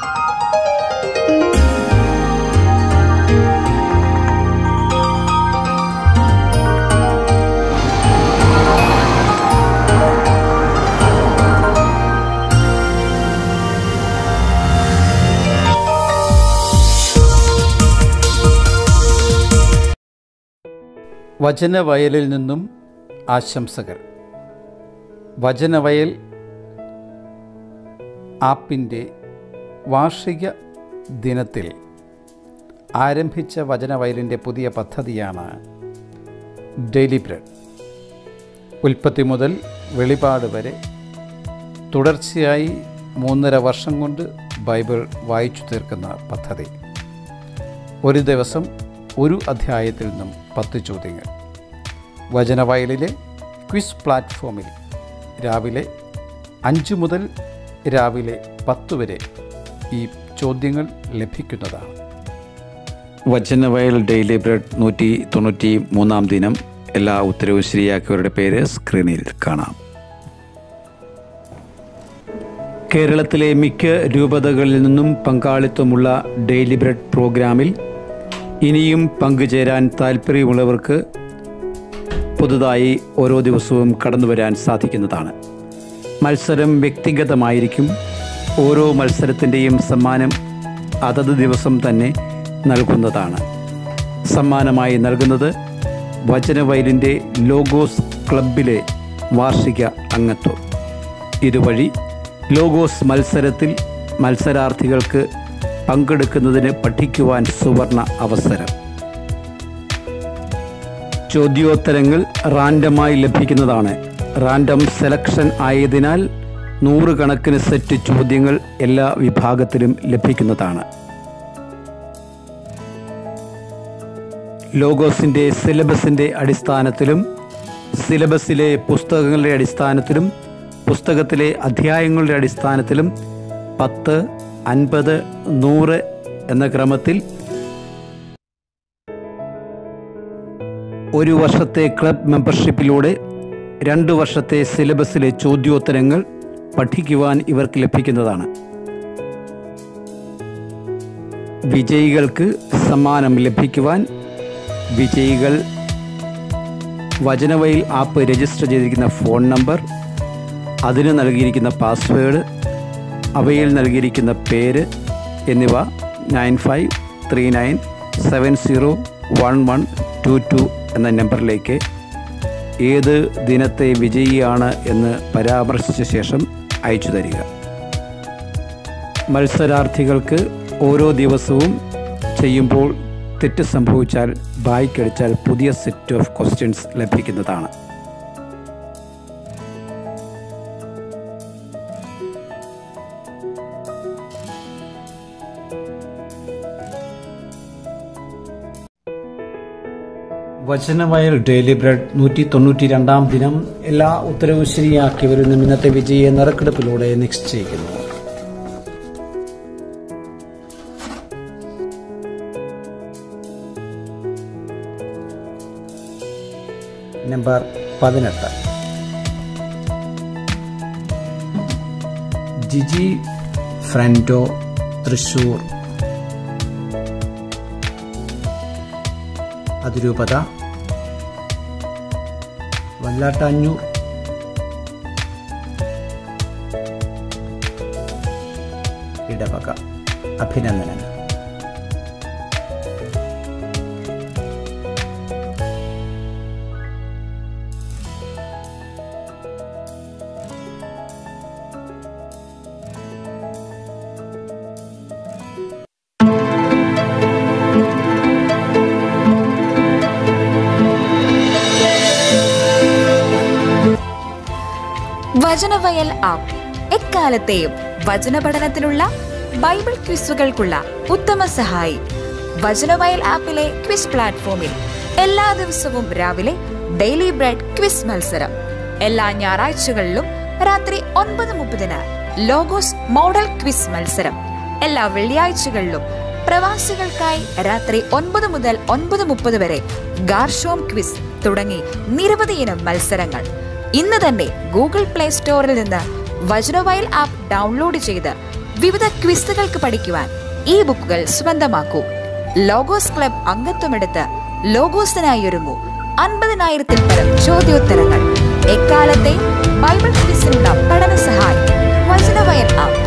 വചനവയലിൽ നിന്നും ആശംസകൾ. വചനവയൽ ആപ്പിൻ്റെ വാർഷിക ദിനത്തിൽ ആരംഭിച്ച വചനവയലിൻ്റെ പുതിയ പദ്ധതിയാണ് ഡെയിലി ബ്രെഡ്. ഉൽപ്പത്തി മുതൽ വെളിപാട് വരെ തുടർച്ചയായി 3.5 വർഷം കൊണ്ട് ബൈബിൾ വായിച്ചു തീർക്കുന്ന പദ്ധതി. ഒരു ദിവസം ഒരു അധ്യായത്തിൽ നിന്നും 10 ചോദ്യങ്ങൾ. വചനവയലിലെ ക്വിസ് പ്ലാറ്റ്ഫോമിൽ രാവിലെ 5 മുതൽ രാവിലെ 10 വരെ ഈ ചോദ്യങ്ങൾ ലഭിക്കുന്നതാണ്. വചനവയൽ ഡെയിലി ബ്രെഡ് 193-ാം ദിനം. എല്ലാ ഉത്തരവും ശരിയാക്കിയവരുടെ പേര് സ്ക്രീനിൽ കാണാം. കേരളത്തിലെ മിക്ക രൂപതകളിൽ നിന്നും പങ്കാളിത്തമുള്ള ഡെയിലി ബ്രെഡ് പ്രോഗ്രാമിൽ ഇനിയും പങ്കുചേരാൻ താൽപ്പര്യമുള്ളവർക്ക് പുതുതായി ഓരോ ദിവസവും കടന്നു വരാൻ സാധിക്കുന്നതാണ്. മത്സരം വ്യക്തിഗതമായിരിക്കും. ഓരോ മത്സരത്തിൻ്റെയും സമ്മാനം അതത് ദിവസം തന്നെ നൽകുന്നതാണ്. സമ്മാനമായി നൽകുന്നത് വചനവയലിൻ്റെ ലോഗോസ് ക്ലബിലെ വാർഷിക അംഗത്വം. ഇതുവഴി ലോഗോസ് മത്സരത്തിൽ മത്സരാർത്ഥികൾക്ക് പങ്കെടുക്കുന്നതിന് പഠിക്കുവാൻ സുവർണ അവസരം. ചോദ്യോത്തരങ്ങൾ റാൻഡമായി ലഭിക്കുന്നതാണ്. റാൻഡം സെലക്ഷൻ ആയതിനാൽ 100 കണക്കിന് സെറ്റ് ചോദ്യങ്ങൾ എല്ലാ വിഭാഗത്തിലും ലഭിക്കുന്നതാണ്. ലോഗോസിൻ്റെ സിലബസിൻ്റെ അടിസ്ഥാനത്തിലും സിലബസിലെ പുസ്തകങ്ങളുടെ അടിസ്ഥാനത്തിലും പുസ്തകത്തിലെ അധ്യായങ്ങളുടെ അടിസ്ഥാനത്തിലും 10, 50, 100 എന്ന ക്രമത്തിൽ 1 വർഷത്തെ ക്ലബ് മെമ്പർഷിപ്പിലൂടെ 2 വർഷത്തെ സിലബസിലെ ചോദ്യോത്തരങ്ങൾ പഠിക്കുവാൻ ഇവർക്ക് ലഭിക്കുന്നതാണ്. വിജയികൾക്ക് സമ്മാനം ലഭിക്കുവാൻ വിജയികൾ വചനവയൽ ആപ്പ് രജിസ്റ്റർ ചെയ്തിരിക്കുന്ന ഫോൺ നമ്പർ, അതിന് നൽകിയിരിക്കുന്ന പാസ്വേഡ്, അവയിൽ നൽകിയിരിക്കുന്ന പേര് എന്നിവ 9539701122 എന്ന നമ്പറിലേക്ക് ഏത് ദിനത്തെ വിജയിയാണ് എന്ന് പരാമർശിച്ച ശേഷം അയച്ചു തരിക. മത്സരാർത്ഥികൾക്ക് ഓരോ ദിവസവും ചെയ്യുമ്പോൾ തെറ്റ് സംഭവിച്ചാൽ ബായ്ക്കടിച്ചാൽ പുതിയ സെറ്റ് ഓഫ് ക്വസ്റ്റ്യൻസ് ലഭിക്കുന്നതാണ്. വചനവയൽ ഡെയിലി ബ്രെഡ് 192-ാം ദിനം. എല്ലാ ഉത്തരവും ശരിയാക്കിയവരിൽ നിന്നും ഇന്നത്തെ വിജയിയെ നറുക്കെടുപ്പിലൂടെ നിശ്ചയിക്കുന്നു. നമ്പർ 18 ജിജി ഫ്രൻഡോ, തൃശൂർ അതിരൂപത, വല്ലാട്ടാഞ്ഞൂർ ഇടവക. അഭിനന്ദനങ്ങൾ. വചനവയൽ ആപ്പ് എക്കാലത്തെയും വചന പഠനത്തിനുള്ള ബൈബിൾ ക്വിസുകൾക്കുള്ള ഉത്തമ സഹായി. വചനവയൽ ആപ്പിലെ ക്വിസ് പ്ലാറ്റ്ഫോമിൽ എല്ലാ ദിവസവും രാവിലെ ഡെയിലി ബ്രെഡ് ക്വിസ് മത്സരം, എല്ലാ ഞായറാഴ്ചകളിലും രാത്രി 9:30 ലോഗോസ് മോഡൽ ക്വിസ് മത്സരം, എല്ലാ വെള്ളിയാഴ്ചകളിലും പ്രവാസികൾക്കായി രാത്രി 9 മുതൽ 9:30 വരെ ഗാർഷോം ക്വിസ് തുടങ്ങി നിരവധി ഇനം മത്സരങ്ങൾ. ഇന്ന് തന്നെ ഗൂഗിൾ പ്ലേ സ്റ്റോറിൽ നിന്ന് വചനവയൽ ആപ്പ് ഡൗൺലോഡ് ചെയ്ത് വിവിധ ക്വിസുകൾക്ക് പഠിക്കുവാൻ ഈ ബുക്കുകൾ സ്വന്തമാക്കൂ. Logos club അംഗത്വമെടുത്ത് ലോഗോസിനായി ഒരുങ്ങൂ. 50,000-ൽ പരം ചോദ്യോത്തരങ്ങൾ, എക്കാലത്തെ ബൈബിൾ ക്വിസിനുള്ള പഠന സഹായം. വചനവയൽ ആപ്പ്.